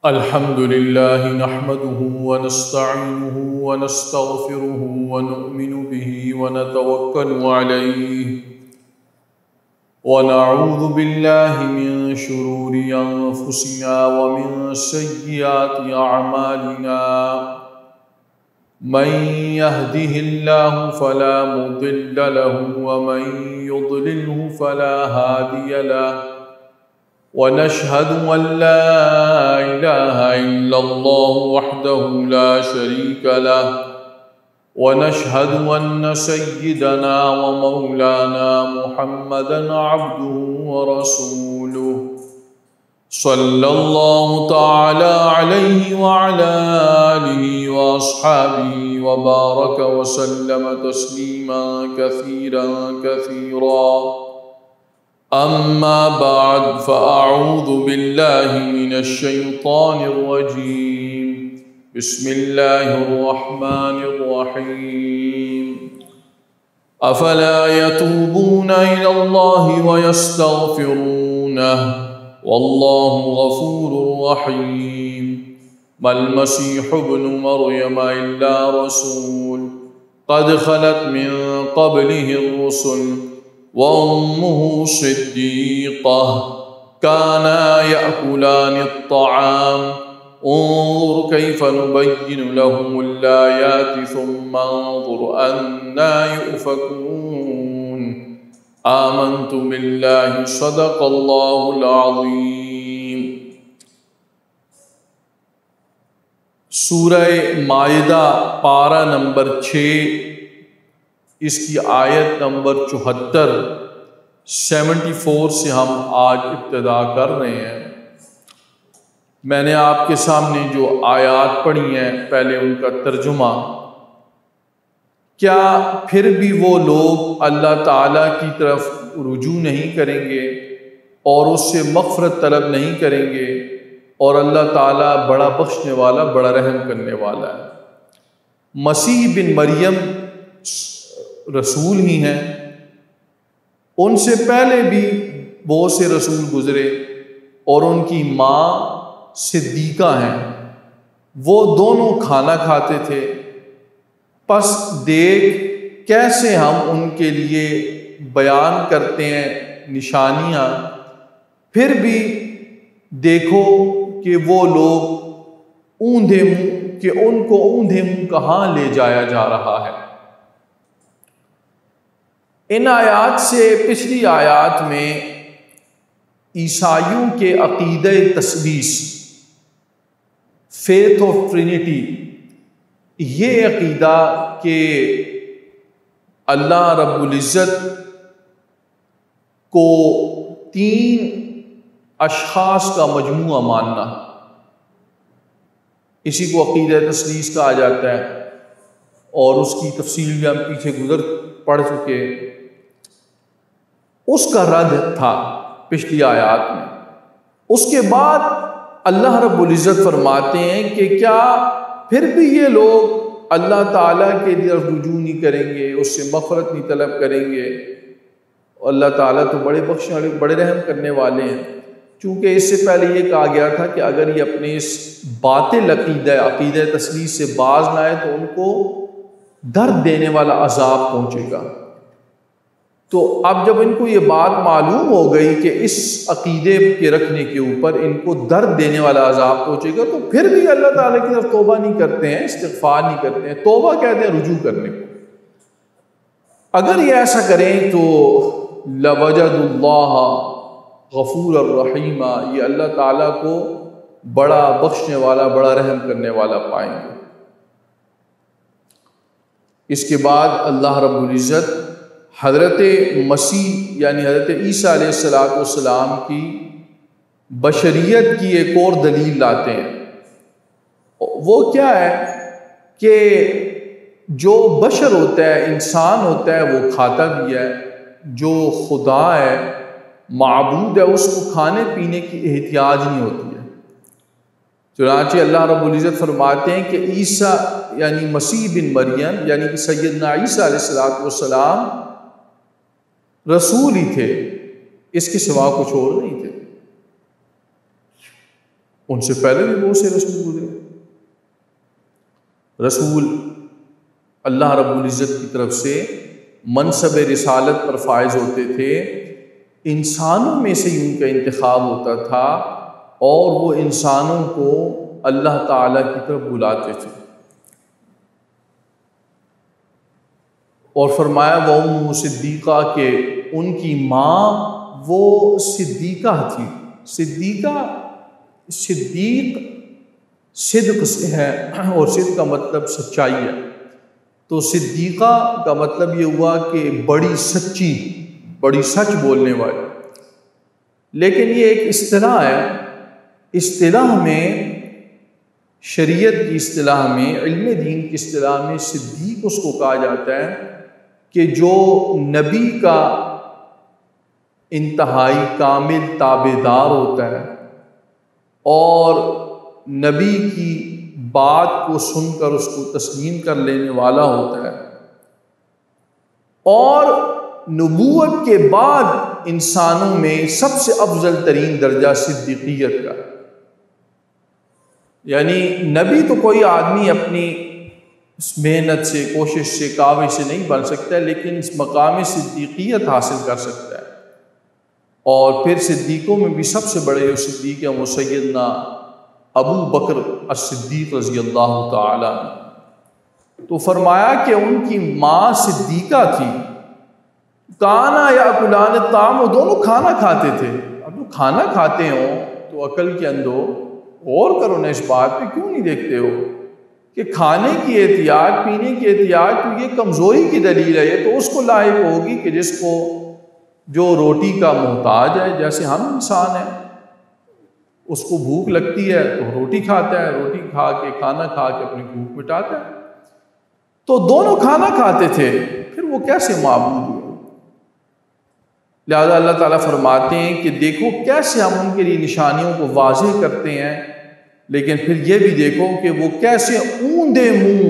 الحمد لله نحمده ونستعينه ونستغفره ونؤمن به ونتوكل عليه ونعوذ بالله من شرور أنفسنا ومن سيئات أعمالنا من يهده الله فلا مضل له ومن يضلله فلا هادي له ونشهد أن لا إله إلا الله وحده لا شريك له ونشهد أن سيدنا ومولانا محمدا عبده ورسوله صلى الله تعالى عليه وعلى آله وأصحابه وبارك وسلم تسليما كثيرا كثيرا أما بعد فأعوذ بالله من الشيطان الرجيم بسم الله الرحمن الرحيم أفلا يتوبون إلى الله ويستغفرونه والله غفور رحيم ما المسيح ابن مريم إلا رسول قد خلت من قبله الرسل وأمه صديقة كانا يأكلان الطعام انظر كيف نبين لهم الآيات ثم انظر أنا يؤفكون آمنت بالله صدق الله العظيم۔ سورہ مائدہ پارہ نمبر 6، اس کی آیت نمبر 74 سے ہم آج ابتدا کر رہے ہیں۔ میں نے آپ کے سامنے جو آیات پڑھی ہیں پہلے ان کا ترجمہ، کیا پھر بھی وہ لوگ اللہ تعالیٰ کی طرف رجوع نہیں کریں گے اور اس سے مغفرت طلب نہیں کریں گے؟ اور اللہ تعالیٰ بڑا بخشنے والا، بڑا رحم کرنے والا ہے۔ مسیح بن مریم رسول ہی ہیں، ان سے پہلے بھی بہت سے رسول گزرے، اور ان کی ماں صدیقہ ہیں، وہ دونوں کھانا کھاتے تھے۔ پس دیکھ کیسے ہم ان کے لیے بیان کرتے ہیں نشانیاں، پھر بھی دیکھو کہ وہ لوگ اوندھے منہ، کہ ان کو اوندھے منہ کہاں لے جایا جا رہا ہے۔ ان آیات سے پچھلی آیات میں عیسائیوں کے عقیدہ تثلیث، فیتھ آف ٹرینٹی، یہ عقیدہ کہ اللہ رب العزت کو 3 اشخاص کا مجموعہ ماننا، اسی کو عقیدہ تثلیث کہا جاتا ہے، اور اس کی تفصیل بھی ہم پیچھے پڑھ چکے۔ اس کا رد تھا پچھلی آیات میں۔ اس کے بعد اللہ رب العزت فرماتے ہیں کہ کیا پھر بھی یہ لوگ اللہ تعالیٰ کے طرف رجوع نہیں کریں گے، اس سے مغفرت نہیں طلب کریں گے؟ اللہ تعالیٰ تو بڑے بخشنے والے، بڑے رحم کرنے والے ہیں۔ چونکہ اس سے پہلے یہ کہا گیا تھا کہ اگر یہ اپنے اس باطل عقیدہ تثلیث سے باز نہ آئے تو ان کو درد دینے والا عذاب پہنچے گا۔ تو اب جب ان کو یہ بات معلوم ہو گئی کہ اس عقیدے کے رکھنے کے اوپر ان کو درد دینے والا عذاب پہنچے گا، تو پھر بھی اللہ تعالیٰ کی طرف توبہ نہیں کرتے ہیں، استغفار نہیں کرتے ہیں۔ توبہ کہتے ہیں رجوع کرنے کو۔ اگر یہ ایسا کریں تو لَوَجَدُ اللَّهَ غَفُورًا رَحِيمًا، یہ اللہ تعالیٰ کو بڑا بخشنے والا، بڑا رحم کرنے والا پائیں گے۔ اس کے بعد اللہ رب العزت حضرت مسیح یعنی حضرت عیسیٰ علیہ السلام کی بشریت کی ایک اور دلیل لاتے ہیں۔ وہ کیا ہے کہ جو بشر ہوتا ہے، انسان ہوتا ہے، وہ کھاتا بھی ہے۔ جو خدا ہے، معبود ہے، اس کو کھانے پینے کی احتیاج نہیں ہوتی ہے۔ چنانچہ اللہ رب العزت فرماتے ہیں کہ عیسیٰ یعنی مسیح بن مریم یعنی کہ سیدنا عیسیٰ علیہ السلام رسول ہی تھے، اس کے سوا کچھ اور نہیں تھے۔ ان سے پہلے بھی بہت سے رسول گزرے. رسول اللہ رب العزت کی طرف سے منصب رسالت پر فائز ہوتے تھے، انسانوں میں سے ان کا انتخاب ہوتا تھا اور وہ انسانوں کو اللہ تعالیٰ کی طرف بلاتے تھے. اور فرمایا وَأُمُّهُ صدیقہ کہ ان کی ماں وہ صدیقہ تھی. صدیق صدق سے ہے، اور صدق کا مطلب سچائی ہے. تو صدیقہ کا مطلب یہ ہوا کہ بڑی سچی، بڑی سچ بولنے والی. لیکن یہ ایک اصطلاح ہے. اصطلاح میں، شریعت کی اصطلاح میں، علم دین کی اصطلاح میں صدیق اس کو کہا جاتا ہے کہ جو نبی کا انتہائی کامل تابعدار ہوتا ہے اور نبی کی بات کو سن کر اس کو تسلیم کر لینے والا ہوتا ہے، اور نبوت کے بعد انسانوں میں سب سے افضل ترین درجہ صدیقیت کا. یعنی نبی تو کوئی آدمی اپنی محنت سے، کوشش سے، کاوش سے نہیں بن سکتا ہے، لیکن اس مقام صدیقیت حاصل کر سکتا ہے. اور پھر صدیقوں میں بھی سب سے بڑے جو صدیق ہیں وہ سیدنا ابو بکر الصدیق رضی اللہ تعالی عنہ. تو فرمایا کہ ان کی ماں صدیقہ تھی. کانا یاکلان الطعام، وہ دونوں کھانا کھاتے تھے. اب وہ کھانا کھاتے ہوں تو عقل کے اندر غور کرو نا، اس بات پہ کیوں نہیں دیکھتے ہو کہ کھانے کی احتیاط، پینے کی احتیاط تو یہ کمزوری کی دلیل ہے. یہ تو اس کو لاحق ہوگی کہ جس کو جو روٹی کا محتاج ہے، جیسے ہم انسان ہیں، اس کو بھوک لگتی ہے تو روٹی کھاتا ہے، روٹی کھا کے، کھانا کھا کے اپنی بھوک مٹاتا ہے. تو دونوں کھانا کھاتے تھے، پھر وہ کیسے معبود ہوئے؟ لہذا اللہ تعالیٰ فرماتے ہیں کہ دیکھو کیسے ہم ان کے لیے نشانیوں کو واضح کرتے ہیں، لیکن پھر یہ بھی دیکھو کہ وہ کیسے اوندے منہ،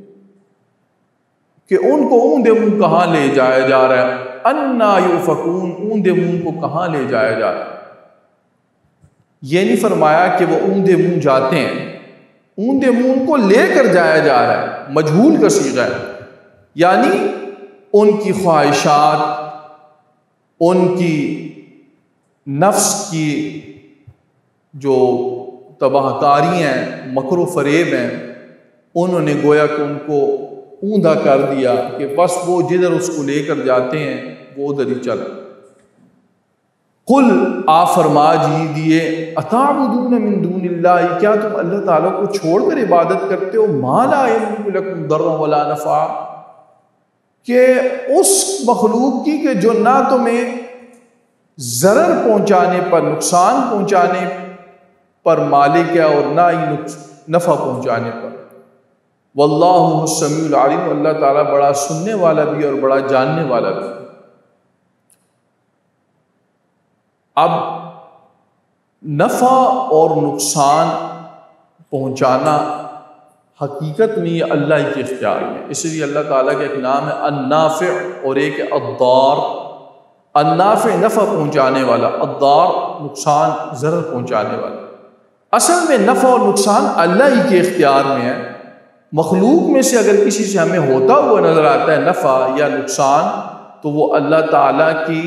کہ ان کو اوندے منہ کہاں لے جایا جا رہا ہے. انا یؤفکون، اوندے منہ کو کہاں لے جایا جا رہا ہے. یہ نہیں فرمایا کہ وہ اوندے منہ جاتے ہیں، اوندے منہ کو لے کر جایا جا رہا ہے، مجہول کا صیغہ ہے. یعنی ان کی خواہشات، ان کی نفس کی جو تباہ کاری ہیں، مکر و فریب ہیں، انہوں نے گویا کہ ان کو اوندا کر دیا کہ بس وہ جدھر اس کو لے کر جاتے ہیں وہ ادھر ہی چل. قل، آپ فرما دیجیے، اتعبدون من دون اللہ، کیا تم اللہ تعالیٰ کو چھوڑ کر عبادت کرتے ہو، ما لا یملک لکم ضرا ولا نفعا، کہ اس مخلوق کی کہ جو نہ تمہیں ضرر پہنچانے پر، نقصان پہنچانے پر مالک ہے اور نہ ہی نفع پہنچانے پر. واللہ السمیع العلیم، اللہ تعالیٰ بڑا سننے والا بھی اور بڑا جاننے والا بھی. اب نفع اور نقصان پہنچانا حقیقت میں یہ اللہ کے اختیار میں، اس لیے اللہ تعالیٰ کا ایک نام ہے النافع اور ایک ہے الضار. النافع نفع پہنچانے والا، الضار نقصان ضرر پہنچانے والا. اصل میں نفع اور نقصان اللہ ہی کے اختیار میں ہے. مخلوق میں سے اگر کسی سے ہمیں ہوتا ہوا نظر آتا ہے نفع یا نقصان، تو وہ اللہ تعالیٰ کی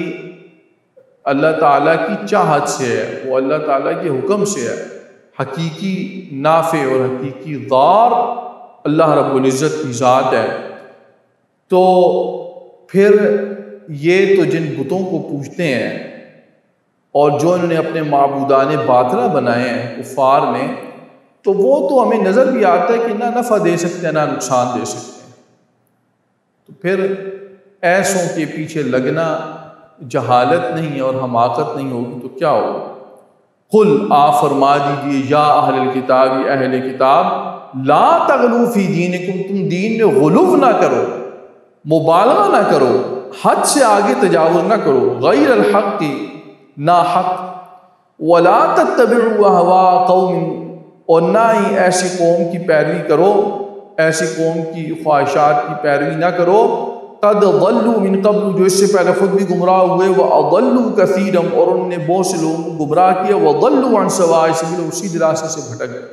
چاہت سے ہے، وہ اللہ تعالیٰ کے حکم سے ہے. حقیقی نافع اور حقیقی ضار اللہ رب العزت کی ذات ہے. تو پھر یہ تو جن بتوں کو پوجتے ہیں اور جو انہوں نے اپنے معبودان باطلہ بنائے ہیں کفار نے، تو وہ تو ہمیں نظر بھی آتا ہے کہ نہ نفع دے سکتے ہیں نہ نقصان دے سکتے ہیں. تو پھر ایسوں کے پیچھے لگنا جہالت نہیں اور حماقت نہیں ہوگی تو کیا ہوگا؟ قل، آپ فرما دیجیے، یا اہل الکتاب، اہل کتاب، لا تغلو فی دینکم، تم دین میں غلو نہ کرو، مبالغہ نہ کرو، حد سے آگے تجاوز نہ کرو، غیر الحق کی، نا حق، ولا تتبعوا اہواء قوم، اور نہ ہی ایسی قوم کی پیروی کرو، ایسی قوم کی خواہشات کی پیروی نہ کرو، قد ضلوا من قبل، جو اس سے پہلے خود بھی گمراہ ہوئے، وَأَضَلُّوا كَثِيرًا، اور انہوں نے بہت سے لوگوں کو گمراہ کیا، وَضَلُّوا عَنْ سَوَاءِ السَّبِيلِ، سیدھے راستے سے بھٹک گئے۔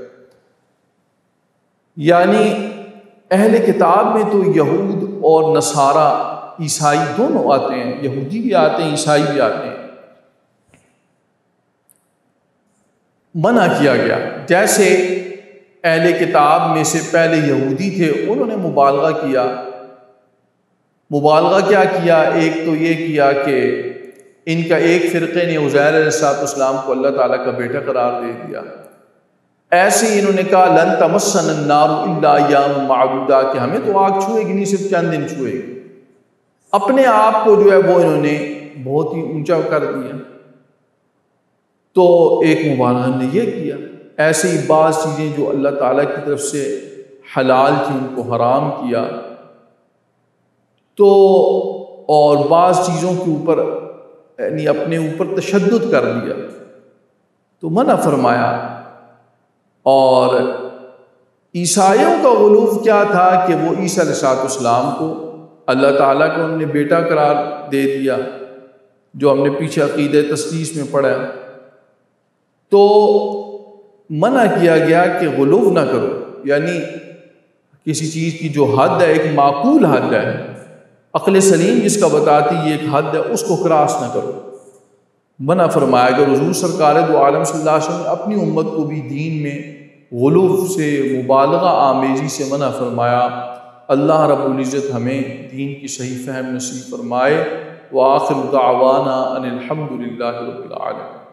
یعنی اہل کتاب میں تو یہود اور نصارہ، عیسائی دونوں آتے ہیں، یہودی بھی آتے ہیں، عیسائی بھی آتے ہیں۔ منع کیا گیا، جیسے اہل کتاب میں سے پہلے یہودی تھے، انہوں نے مبالغہ کیا۔ مبالغہ کیا کیا؟ ایک تو یہ کیا کہ ان کا ایک فرقے نے عزیر علیہ السلام کو اللہ تعالیٰ کا بیٹا قرار دے دیا۔ ایسے ہی انہوں نے کہا لن تمسنا النار الا ایام معدودہ، کہ ہمیں تو آگ چھوئے گی نہیں، صرف چند دن چھوئے گی۔ اپنے آپ کو جو ہے وہ انہوں نے بہت ہی اونچا کر دیا۔ تو ایک مبالغہ نے یہ کیا۔ ایسے ہی بعض چیزیں جو اللہ تعالیٰ کی طرف سے حلال تھیں ان کو حرام کیا، تو اور بعض چیزوں کے اوپر یعنی اپنے اوپر تشدد کر دیا، تو منع فرمایا۔ اور عیسائیوں کا غلو کیا تھا کہ وہ عیسیٰ علیہ السلام کو اللہ تعالیٰ کو انہوں نے بیٹا قرار دے دیا، جو ہم نے پیچھے عقیدہ تثلیث میں پڑھا۔ تو منع کیا گیا کہ غلو نہ کرو، یعنی کسی چیز کی جو حد ہے، ایک معقول حد ہے، عقل سلیم جس کا بتاتی یہ ایک حد ہے، اس کو کراس نہ کرو، منع فرمایا گیا۔ حضور سرکار دو عالم صلی اللہ علیہ وسلم نے اپنی امت کو بھی دین میں غلو سے، مبالغہ آمیزی سے منع فرمایا۔ اللہ رب العزت ہمیں دین کی صحیح فہم نصیب فرمائے۔ وآخر دعوانا ان الحمد للہ رب العالمین۔